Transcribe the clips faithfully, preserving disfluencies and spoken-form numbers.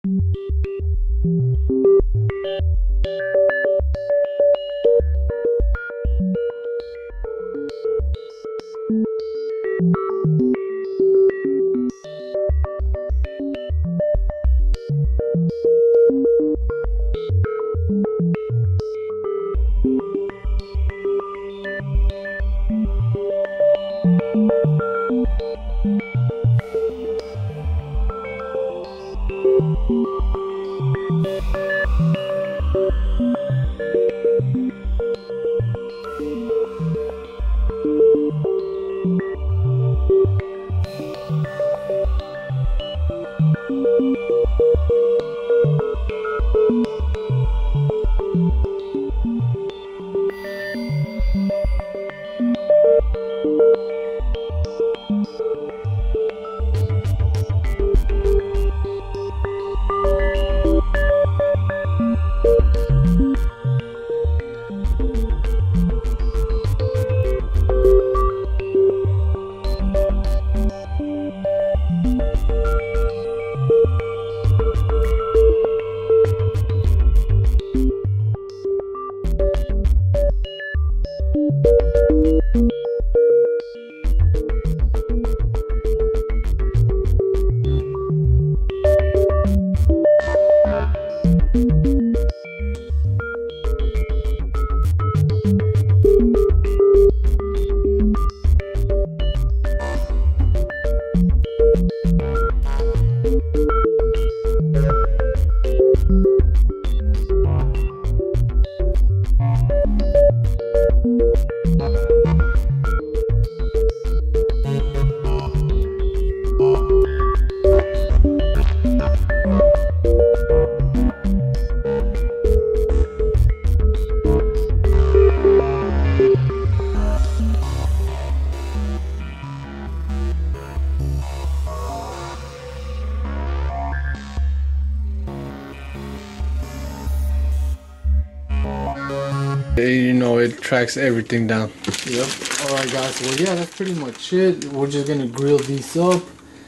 You know, it tracks everything down. Yep. Alright guys, well yeah, that's pretty much it. We're just gonna grill these up,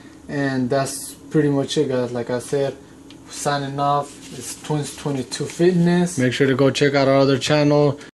and that's pretty much it guys. Like I said, signing off. It's Twins twenty-two Fitness. Make sure to go check out our other channel.